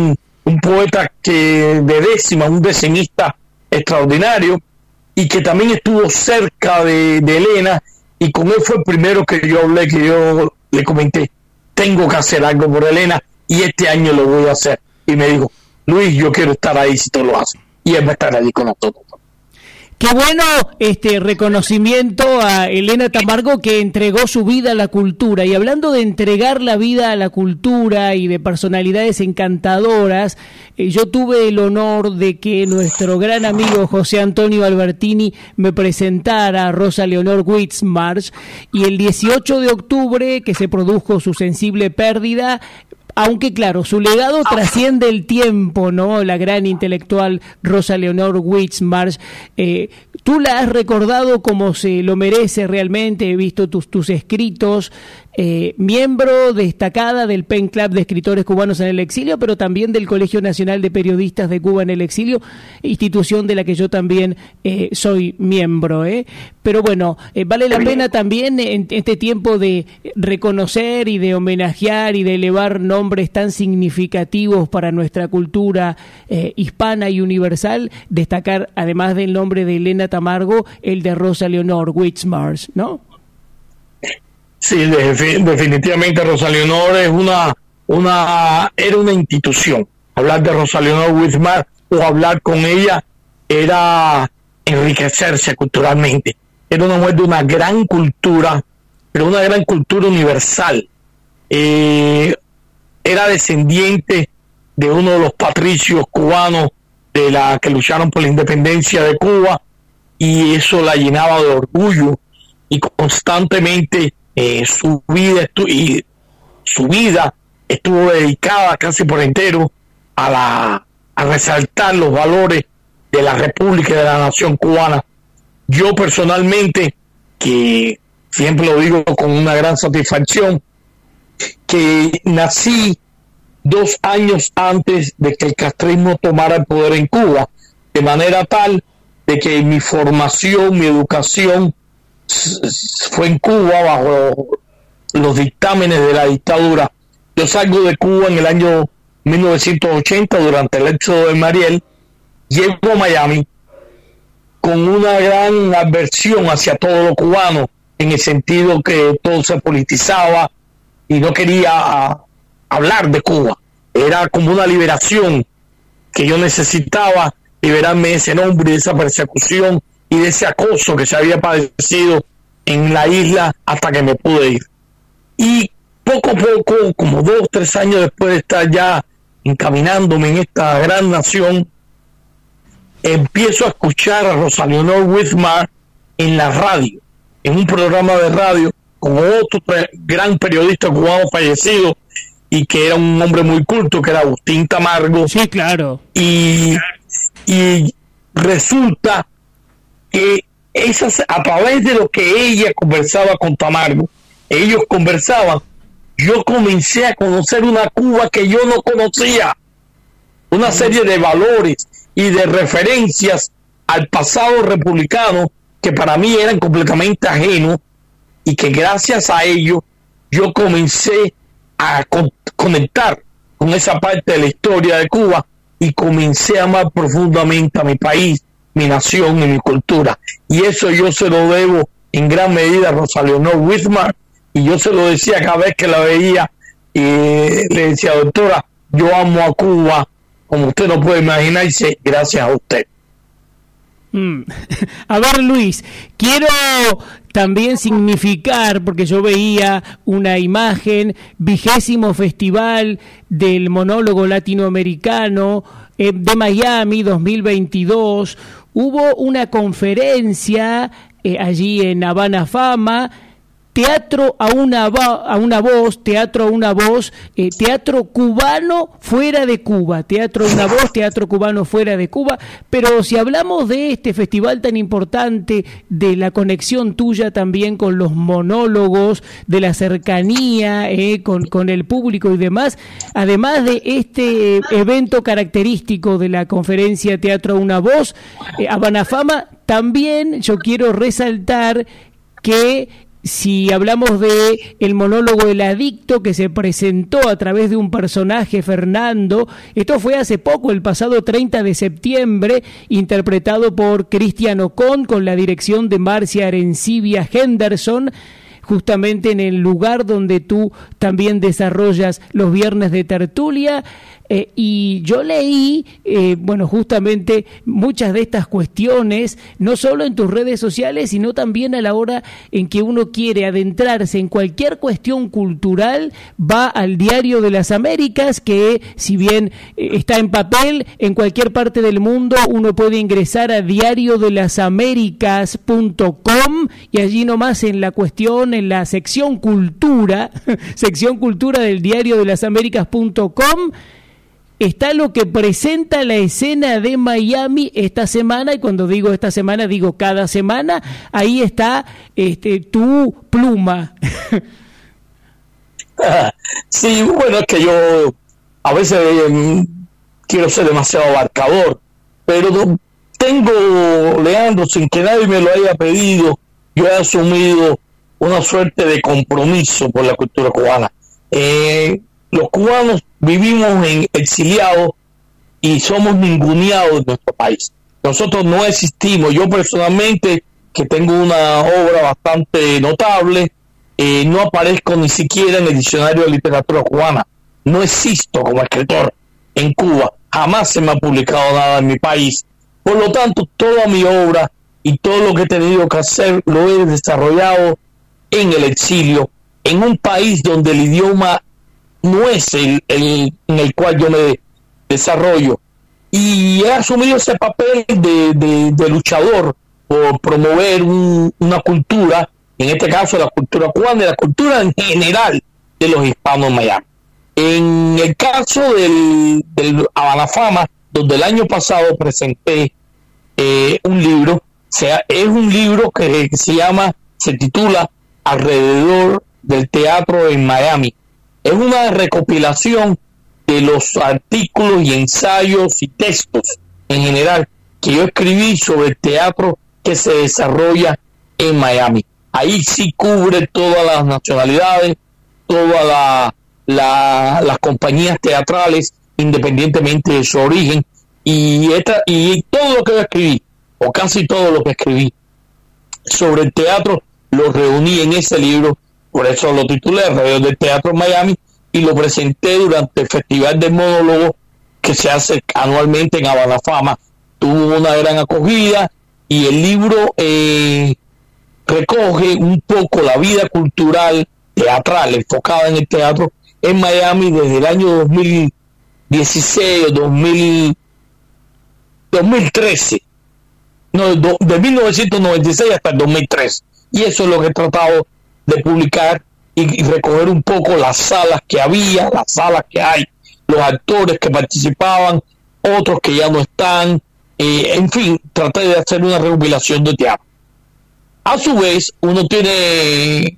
un poeta que de décima, un decimista extraordinario, y que también estuvo cerca de, de Elena, y con él fue el primero que yo hablé, que yo le comenté, tengo que hacer algo por Elena, y este año lo voy a hacer. Y me dijo, Luis, yo quiero estar ahí si tú lo haces. Y él va a estar ahí con nosotros. Qué bueno este reconocimiento a Elena Tamargo, que entregó su vida a la cultura. Y hablando de entregar la vida a la cultura y de personalidades encantadoras, eh, yo tuve el honor de que nuestro gran amigo José Antonio Albertini me presentara a Rosa Leonor Wittsmarsh, y el dieciocho de octubre, que se produjo su sensible pérdida, aunque claro, su legado trasciende el tiempo, ¿no? La gran intelectual Rosa Leonor Wittsmarsh, eh, tú la has recordado como se lo merece realmente. He visto tus, tus escritos, eh, miembro destacada del Pen Club de Escritores Cubanos en el Exilio, pero también del Colegio Nacional de Periodistas de Cuba en el Exilio, institución de la que yo también eh, soy miembro, ¿eh? Pero bueno, eh, vale la pena también en este tiempo de reconocer y de homenajear y de elevar nombres tan significativos para nuestra cultura eh, hispana y universal, destacar, además del nombre de Elena Tamargo, el de Rosa Leonor Wittsmarsh, ¿no? Sí, definitivamente Rosa Leonor es una, una, era una institución. Hablar de Rosa Leonor Wittsmarsh o hablar con ella era enriquecerse culturalmente. Era una mujer de una gran cultura, pero una gran cultura universal. Eh, era descendiente de uno de los patricios cubanos de la que lucharon por la independencia de Cuba, y eso la llenaba de orgullo, y constantemente eh, su vida estu y su vida estuvo dedicada casi por entero a la a resaltar los valores de la República y de la nación cubana. Yo personalmente, que siempre lo digo con una gran satisfacción, que nací dos años antes de que el castrismo tomara el poder en Cuba, de manera tal de que mi formación, mi educación fue en Cuba bajo los dictámenes de la dictadura. Yo salgo de Cuba en el año mil novecientos ochenta durante el éxodo de Mariel, llego a Miami con una gran aversión hacia todo lo cubano, en el sentido que todo se politizaba y no quería hablar de Cuba. Era como una liberación, que yo necesitaba liberarme de ese nombre, de esa persecución y de ese acoso que se había padecido en la isla hasta que me pude ir. Y poco a poco, como dos, tres años después de estar ya encaminándome en esta gran nación, empiezo a escuchar a Rosa Leonor Wittsmarsh en la radio, en un programa de radio con otro gran periodista cubano fallecido y que era un hombre muy culto, que era Agustín Tamargo. Sí, claro. Y, y resulta que esas, a través de lo que ella conversaba con Tamargo, ellos conversaban, yo comencé a conocer una Cuba que yo no conocía, una serie de valores y de referencias al pasado republicano que para mí eran completamente ajenos, y que gracias a ello yo comencé a con conectar con esa parte de la historia de Cuba y comencé a amar profundamente a mi país, mi nación y mi cultura. Y eso yo se lo debo en gran medida a Rosa Leonor Wittsmarsh, y yo se lo decía cada vez que la veía, y le decía, doctora, yo amo a Cuba como usted no puede imaginarse, gracias a usted. Mm. A ver, Luis, quiero también significar, porque yo veía una imagen, vigésimo Festival del Monólogo Latinoamericano eh, de Miami dos mil veintidós, hubo una conferencia eh, allí en Habana Fama, Teatro a una, a una voz, teatro a una voz, eh, teatro cubano fuera de Cuba, teatro a una voz, teatro cubano fuera de Cuba. Pero si hablamos de este festival tan importante, de la conexión tuya también con los monólogos, de la cercanía eh, con, con el público y demás, además de este evento característico de la conferencia Teatro a una voz, eh, Habana Fama, también yo quiero resaltar que si hablamos de el monólogo El Adicto, que se presentó a través de un personaje, Fernando, esto fue hace poco, el pasado treinta de septiembre, interpretado por Cristian Ocon, con la dirección de Marcia Arencibia Henderson, justamente en el lugar donde tú también desarrollas los viernes de tertulia. Eh, y yo leí, eh, bueno, justamente muchas de estas cuestiones, no solo en tus redes sociales, sino también a la hora en que uno quiere adentrarse en cualquier cuestión cultural, va al Diario de las Américas, que si bien eh, está en papel, en cualquier parte del mundo uno puede ingresar a diario de las américas punto com y allí nomás en la cuestión, en la sección cultura, sección cultura del diario de las américas punto com, está lo que presenta la escena de Miami esta semana, y cuando digo esta semana, digo cada semana. Ahí está este, tu pluma. Sí, bueno, es que yo a veces eh, quiero ser demasiado abarcador, pero tengo, Leandro, sin que nadie me lo haya pedido, yo he asumido una suerte de compromiso por la cultura cubana. Eh, los cubanos vivimos en exiliados y somos ninguneados en nuestro país. Nosotros no existimos. Yo personalmente, que tengo una obra bastante notable, eh, no aparezco ni siquiera en el diccionario de literatura cubana. No existo como escritor en Cuba. Jamás se me ha publicado nada en mi país. Por lo tanto, toda mi obra y todo lo que he tenido que hacer lo he desarrollado en el exilio, en un país donde el idioma no es el, el en el cual yo me desarrollo, y he asumido ese papel de, de, de luchador por promover un, una cultura, en este caso la cultura cubana y la cultura en general de los hispanos en Miami. En el caso del, del Habana Fama, donde el año pasado presenté eh, un libro, o sea, es un libro que, que se llama, se titula Alrededor del Teatro en Miami. Es una recopilación de los artículos y ensayos y textos en general que yo escribí sobre el teatro que se desarrolla en Miami. Ahí sí cubre todas las nacionalidades, todas la, la, las compañías teatrales, independientemente de su origen, y, esta, y todo lo que yo escribí, o casi todo lo que escribí sobre el teatro, lo reuní en ese libro. Por eso lo titulé Alrededor del Teatro en Miami, y lo presenté durante el Festival del Monólogo que se hace anualmente en Habana Fama. Tuvo una gran acogida, y el libro eh, recoge un poco la vida cultural teatral enfocada en el teatro en Miami desde el año dos mil dieciséis o dos mil, dos mil trece, no, do, de mil novecientos noventa y seis hasta el dos mil trece. Y eso es lo que he tratado de publicar y, y recoger un poco las salas que había, las salas que hay, los actores que participaban, otros que ya no están, eh, en fin, traté de hacer una recopilación de teatro. A su vez, uno tiene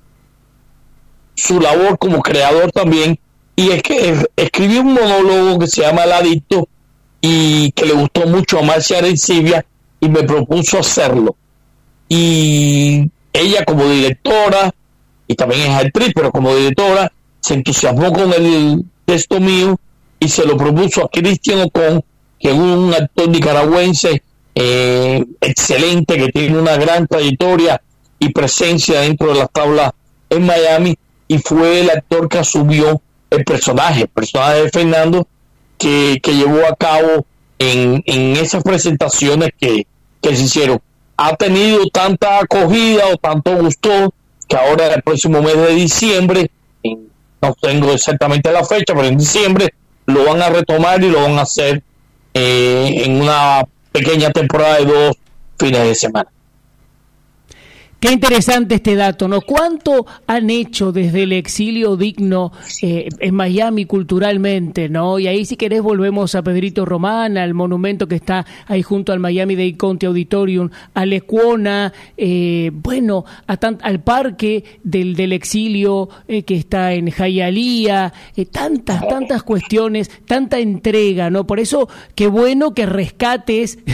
su labor como creador también, y es que escribí un monólogo que se llama El Adicto, y que le gustó mucho a Marcia Arencibia, y me propuso hacerlo. Y ella, como directora, y también es actriz, pero como directora, se entusiasmó con el texto mío y se lo propuso a Cristian Ocon, que es un actor nicaragüense eh, excelente, que tiene una gran trayectoria y presencia dentro de las tablas en Miami, y fue el actor que asumió el personaje, el personaje de Fernando, que, que llevó a cabo en, en esas presentaciones que, que se hicieron. Ha tenido tanta acogida o tanto gusto que ahora el próximo mes de diciembre, en, no tengo exactamente la fecha, pero en diciembre lo van a retomar y lo van a hacer eh, en una pequeña temporada de dos fines de semana. Qué interesante este dato, ¿no? ¿Cuánto han hecho desde el exilio digno eh, en Miami culturalmente, ¿no? Y ahí, si querés, volvemos a Pedrito Román, al monumento que está ahí junto al Miami-Dade County Auditorium, a Lecuona, eh, bueno, a tan, al parque del, del exilio eh, que está en Hialeah, eh, tantas, tantas cuestiones, tanta entrega, ¿no? Por eso, qué bueno que rescates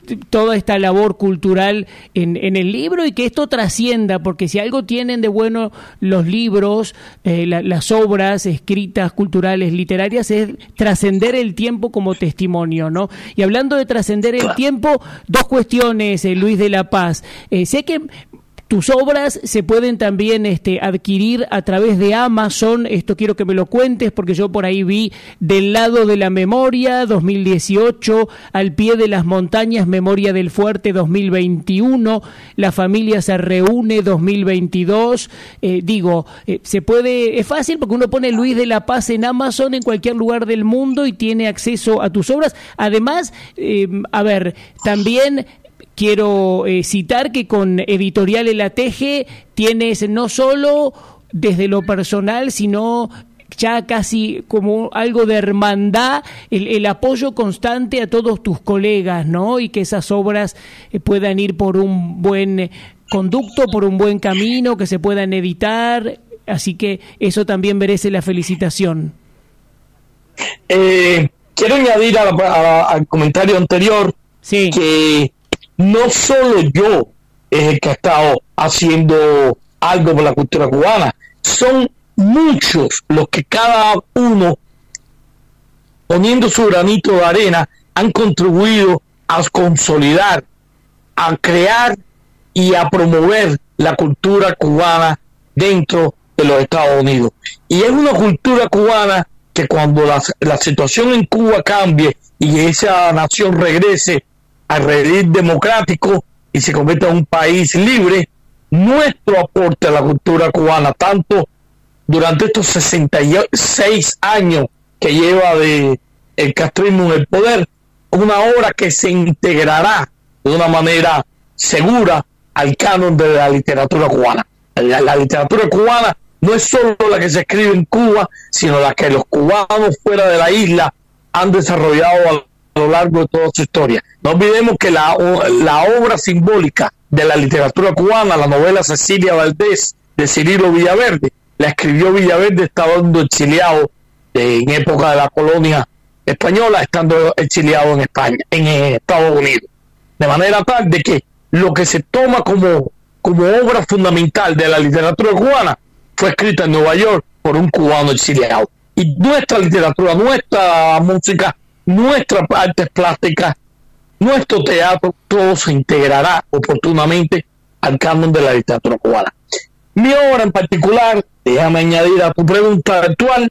toda esta labor cultural en, en el libro y que esto trascienda, porque si algo tienen de bueno los libros, eh, la, las obras escritas, culturales, literarias, es trascender el tiempo como testimonio, ¿no? Y hablando de trascender el tiempo, dos cuestiones, eh, Luis de la Paz. Eh, sé que tus obras se pueden también este, adquirir a través de Amazon. Esto quiero que me lo cuentes porque yo por ahí vi Del lado de la memoria dos mil dieciocho, Al pie de las montañas, Memoria del Fuerte dos mil veintiuno, La familia se reúne dos mil veintidós. Eh, digo, eh, se puede, es fácil porque uno pone Luis de la Paz en Amazon en cualquier lugar del mundo y tiene acceso a tus obras. Además, eh, a ver, también quiero eh, citar que con Editorial El Ateje tienes no solo desde lo personal, sino ya casi como algo de hermandad, el, el apoyo constante a todos tus colegas, ¿no? Y que esas obras eh, puedan ir por un buen conducto, por un buen camino, que se puedan editar, así que eso también merece la felicitación. Eh, quiero añadir a la, a, al comentario anterior, sí, que no solo yo es el que ha estado haciendo algo por la cultura cubana, son muchos los que cada uno, poniendo su granito de arena, han contribuido a consolidar, a crear y a promover la cultura cubana dentro de los Estados Unidos. Y es una cultura cubana que cuando la, la situación en Cuba cambie y esa nación regrese al redil democrático y se convierta en un país libre, nuestro aporte a la cultura cubana, tanto durante estos sesenta y seis años que lleva de el castrismo en el poder, una obra que se integrará de una manera segura al canon de la literatura cubana. La, la literatura cubana no es solo la que se escribe en Cuba, sino la que los cubanos fuera de la isla han desarrollado a a lo largo de toda su historia. No olvidemos que la, la obra simbólica de la literatura cubana, la novela Cecilia Valdés de Cirilo Villaverde, la escribió Villaverde estando exiliado en época de la colonia española, estando exiliado en España, en Estados Unidos. De manera tal de que lo que se toma como, como obra fundamental de la literatura cubana fue escrita en Nueva York por un cubano exiliado. Y nuestra literatura, nuestra música, nuestras artes plásticas, nuestro teatro, todo se integrará oportunamente al canon de la literatura cubana. Mi obra en particular, déjame añadir a tu pregunta actual,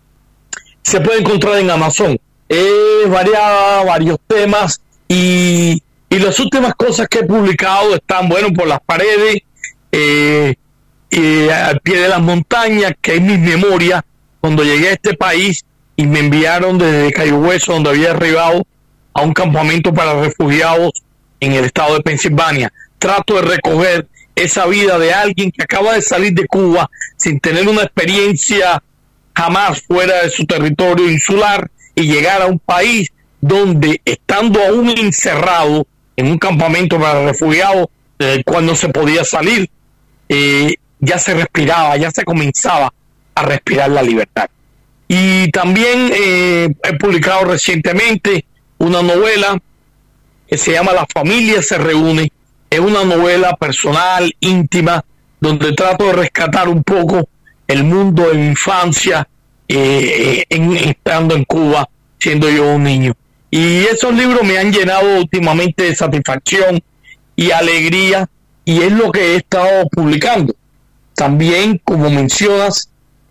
se puede encontrar en Amazon. Es variada, varios temas y, y las últimas cosas que he publicado están, bueno, por las paredes, eh, eh, al pie de las montañas, que es mi memoria cuando llegué a este país y me enviaron desde Cayo Hueso, donde había arribado, a un campamento para refugiados en el estado de Pensilvania. Trato de recoger esa vida de alguien que acaba de salir de Cuba sin tener una experiencia jamás fuera de su territorio insular y llegar a un país donde, estando aún encerrado en un campamento para refugiados del cual no se podía salir, eh, ya se respiraba, ya se comenzaba a respirar la libertad. Y también eh, he publicado recientemente una novela que se llama La familia se reúne. Es una novela personal, íntima, donde trato de rescatar un poco el mundo de mi infancia, eh, en, estando en Cuba, siendo yo un niño. Y esos libros me han llenado últimamente de satisfacción y alegría, y es lo que he estado publicando. También, como mencionas,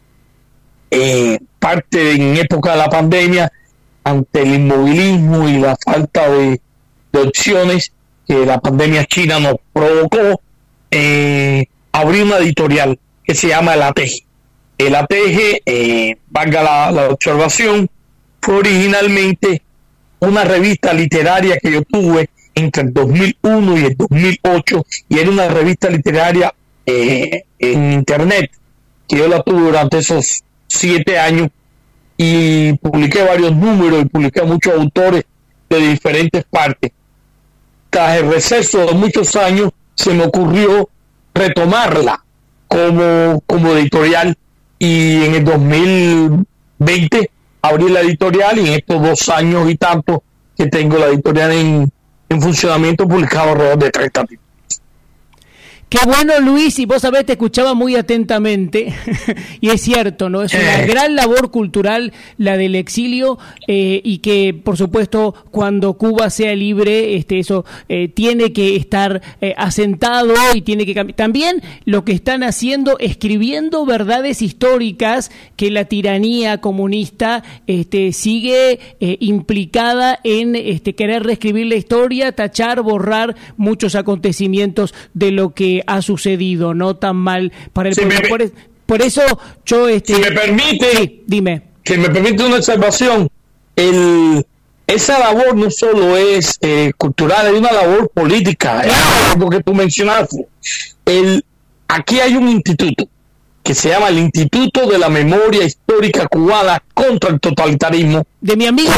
eh, parte en época de la pandemia, ante el inmovilismo y la falta de, de opciones que la pandemia china nos provocó, eh, abrí una editorial que se llama El Ateje. El Ateje, eh, valga la, la observación, fue originalmente una revista literaria que yo tuve entre el dos mil uno y el dos mil ocho, y era una revista literaria eh, en internet, que yo la tuve durante esos siete años, y publiqué varios números y publiqué a muchos autores de diferentes partes. Tras el receso de muchos años, se me ocurrió retomarla como, como editorial, y en el dos mil veinte abrí la editorial, y en estos dos años y tanto que tengo la editorial en, en funcionamiento, publicado alrededor de treinta títulos. Qué bueno, Luis, y vos sabés, te escuchaba muy atentamente, y es cierto, ¿no? Es una eh. gran labor cultural la del exilio, eh, y que, por supuesto, cuando Cuba sea libre, este, eso eh, tiene que estar eh, asentado y tiene que cambiar. También lo que están haciendo, escribiendo verdades históricas que la tiranía comunista este, sigue eh, implicada en este, querer reescribir la historia, tachar, borrar muchos acontecimientos de lo que ha sucedido, no tan mal para el si pueblo. Me, por, por eso yo este si me permite sí, dime que me permite una observación. El esa labor no solo es eh, cultural, es una labor política, claro. Es algo que tú mencionaste. El aquí hay un instituto que se llama el Instituto de la Memoria Histórica Cubana contra el Totalitarismo, de mi amigo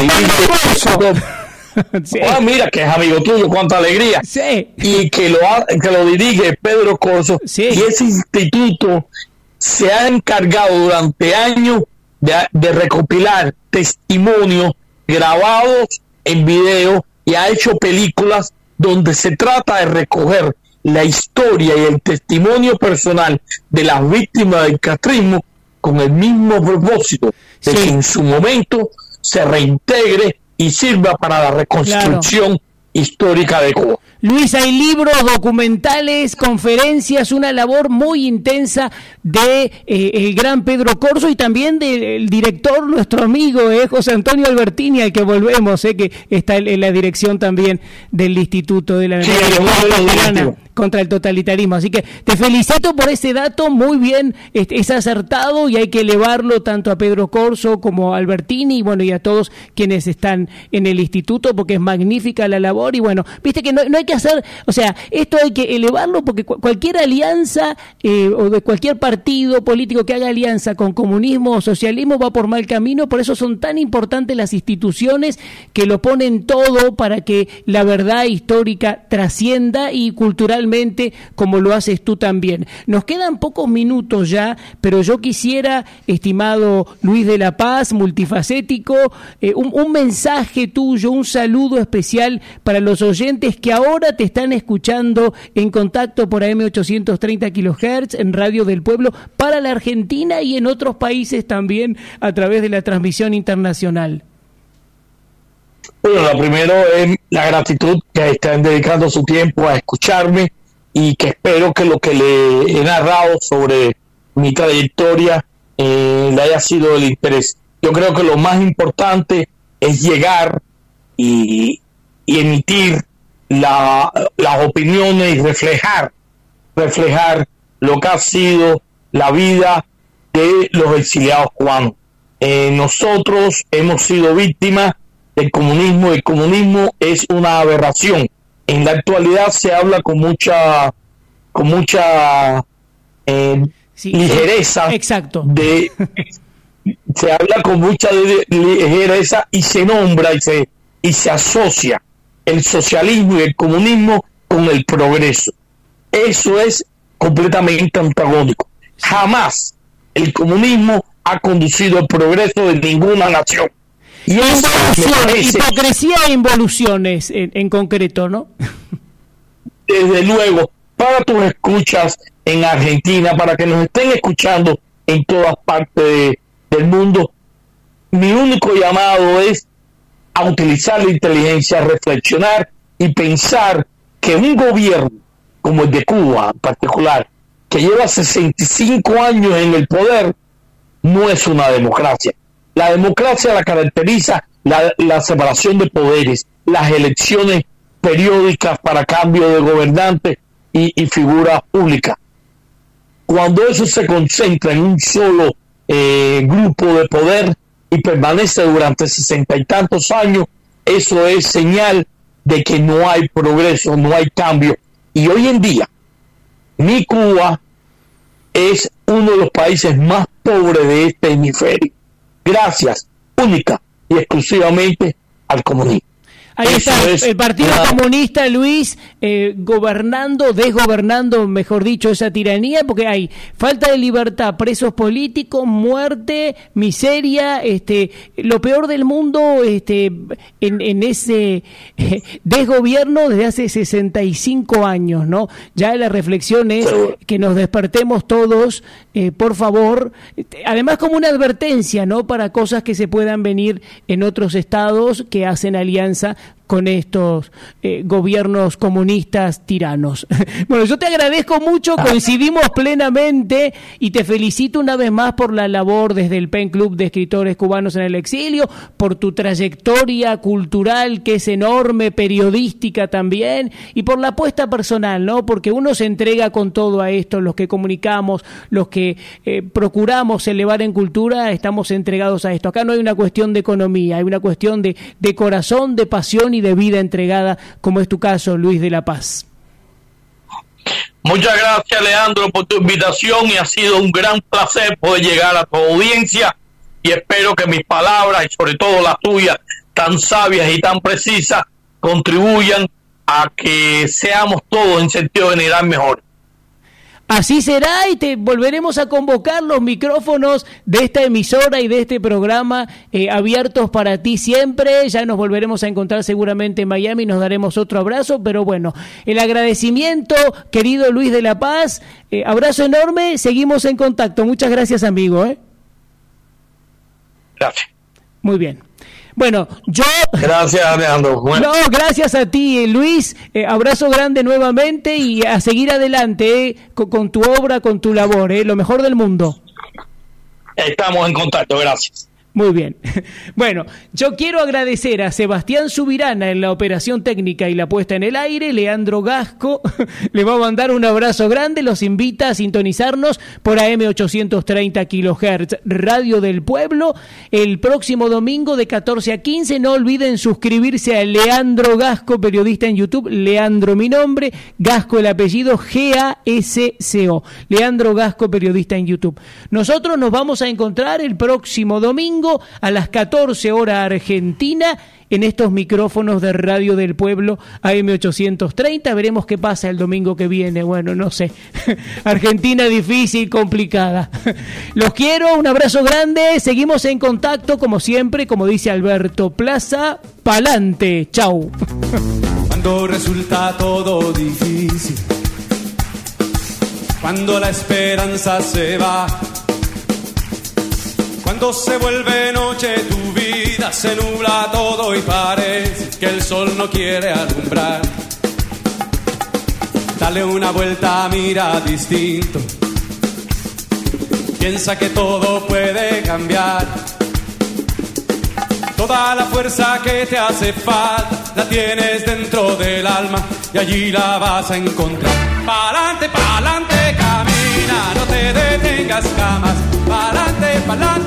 Sí. Oh, mira, que es amigo tuyo, cuánta alegría. Sí. Y que lo, ha, que lo dirige Pedro Corso. Sí. Y ese instituto se ha encargado durante años de, de recopilar testimonios grabados en video y ha hecho películas donde se trata de recoger la historia y el testimonio personal de las víctimas del castrismo con el mismo propósito de sí. que en su momento se reintegre y sirva para la reconstrucción claro. histórica de Cuba. Luis, hay libros, documentales, conferencias, una labor muy intensa de eh, el gran Pedro Corso y también del director, nuestro amigo eh, José Antonio Albertini, al que volvemos, eh, que está en la dirección también del Instituto de la sí, Memoria contra el Totalitarismo. Así que te felicito por ese dato, muy bien, es, es acertado y hay que elevarlo tanto a Pedro Corso como a Albertini y bueno, y a todos quienes están en el instituto, porque es magnífica la labor y bueno, viste que no, no hay que hacer, o sea, esto hay que elevarlo porque cu- cualquier alianza eh, o de cualquier partido político que haga alianza con comunismo o socialismo va por mal camino, por eso son tan importantes las instituciones que lo ponen todo para que la verdad histórica trascienda y culturalmente como lo haces tú también. Nos quedan pocos minutos ya, pero yo quisiera, estimado Luis de la Paz, multifacético, eh, un, un mensaje tuyo, un saludo especial para los oyentes que ahora te están escuchando en contacto por A M ochocientos treinta kilohertz en Radio del Pueblo para la Argentina y en otros países también a través de la transmisión internacional. Bueno, lo primero es la gratitud que están dedicando su tiempo a escucharme y que espero que lo que le he narrado sobre mi trayectoria eh, le haya sido del interés. Yo creo que lo más importante es llegar y, y emitir la, las opiniones y reflejar, reflejar lo que ha sido la vida de los exiliados cubanos. Eh, nosotros hemos sido víctimas del comunismo. El comunismo es una aberración. En la actualidad se habla con mucha con mucha eh, sí, ligereza exacto. de se habla con mucha ligereza y se nombra y se y se asocia el socialismo y el comunismo con el progreso. Eso es completamente antagónico. Jamás el comunismo ha conducido al progreso de ninguna nación. Y eso parece, hipocresía e involuciones en, en concreto, ¿no? Desde luego, para tus escuchas en Argentina, para que nos estén escuchando en todas partes de, del mundo, mi único llamado es a utilizar la inteligencia, a reflexionar y pensar que un gobierno como el de Cuba en particular, que lleva sesenta y cinco años en el poder, no es una democracia. La democracia la caracteriza la, la separación de poderes, las elecciones periódicas para cambio de gobernantes y, y figuras públicas. Cuando eso se concentra en un solo eh, grupo de poder y permanece durante sesenta y tantos años, eso es señal de que no hay progreso, no hay cambio. Y hoy en día, mi Cuba es uno de los países más pobres de este hemisferio, gracias única y exclusivamente al comunismo. Ahí Eso está, es, el Partido claro. Comunista, Luis, eh, gobernando, desgobernando, mejor dicho, esa tiranía, porque hay falta de libertad, presos políticos, muerte, miseria, este, lo peor del mundo, este, en, en ese eh, desgobierno desde hace sesenta y cinco años, ¿no? Ya la reflexión es que nos despertemos todos, eh, por favor, además como una advertencia, ¿no? Para cosas que se puedan venir en otros estados que hacen alianza con estos eh, gobiernos comunistas tiranos. Bueno, yo te agradezco mucho, coincidimos plenamente y te felicito una vez más por la labor desde el Pen Club de Escritores Cubanos en el Exilio, por tu trayectoria cultural que es enorme, periodística también, y por la apuesta personal, ¿no? Porque uno se entrega con todo a esto, los que comunicamos, los que eh, procuramos elevar en cultura, estamos entregados a esto. Acá no hay una cuestión de economía, hay una cuestión de, de corazón, de pasión y de vida entregada, como es tu caso, Luis de la Paz. Muchas gracias, Leandro, por tu invitación, y ha sido un gran placer poder llegar a tu audiencia, y espero que mis palabras, y sobre todo las tuyas, tan sabias y tan precisas, contribuyan a que seamos todos en sentido general mejor. Así será, y te volveremos a convocar, los micrófonos de esta emisora y de este programa eh, abiertos para ti siempre. Ya nos volveremos a encontrar seguramente en Miami y nos daremos otro abrazo, pero bueno, el agradecimiento, querido Luis de la Paz, eh, abrazo enorme, seguimos en contacto. Muchas gracias, amigo. ¿eh? Gracias. Muy bien. Bueno, yo... Gracias, Alejandro. Bueno. No, gracias a ti, Luis. Eh, abrazo grande nuevamente y a seguir adelante eh, con, con tu obra, con tu labor. Eh, lo mejor del mundo. Estamos en contacto, gracias. Muy bien. Bueno, yo quiero agradecer a Sebastián Subirana en la operación técnica y la puesta en el aire. Leandro Gasco le va a mandar un abrazo grande. Los invita a sintonizarnos por A M ochocientos treinta kilohertz, Radio del Pueblo, el próximo domingo de catorce a quince. No olviden suscribirse a Leandro Gasco, periodista en YouTube. Leandro mi nombre, Gasco el apellido, G A S C O. Leandro Gasco, periodista en YouTube. Nosotros nos vamos a encontrar el próximo domingo a las catorce horas Argentina en estos micrófonos de Radio del Pueblo A M ochocientos treinta. Veremos qué pasa el domingo que viene. Bueno, no sé. Argentina difícil, complicada. Los quiero, un abrazo grande. Seguimos en contacto como siempre, como dice Alberto Plaza. Pa'lante. Chau. Cuando resulta todo difícil, cuando la esperanza se va, cuando se vuelve noche tu vida se nubla todo y parece que el sol no quiere alumbrar. Dale una vuelta, mira distinto, piensa que todo puede cambiar. Toda la fuerza que te hace falta la tienes dentro del alma y allí la vas a encontrar. Pa'lante, pa'lante, camina, no te detengas jamás. Pa'lante, pa'lante.